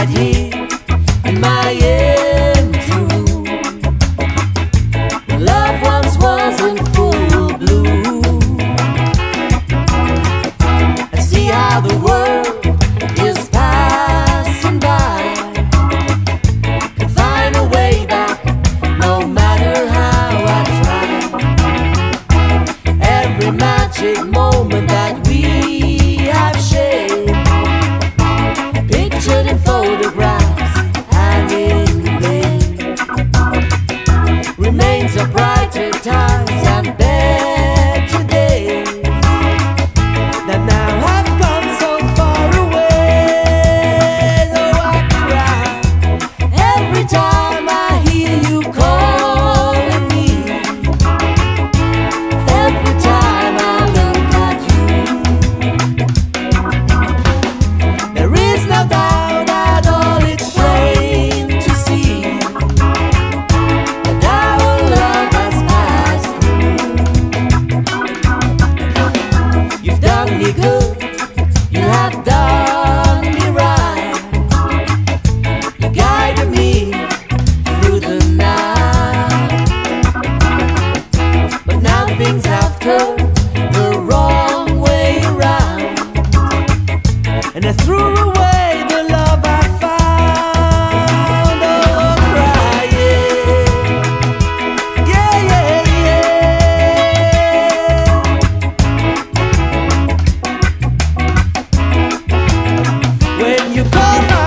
right here in my empty room. Love once was in full bloom. I see how the world is passing by. Can find a way back, no matter how I try. Every magic moment that we have shared, pictured in photographs hanging there, remains of brighter times and better days that now have gone so far away. Though I cry every time I hear you calling me, every time I look at you. There is no doubt at all, it's plain to see that our love has passed through. You've done me good, you have done me right. You guided me through the night, but now things have turned the wrong way around, and I threw away the love I found. Oh, crying, yeah, yeah, yeah. When you call my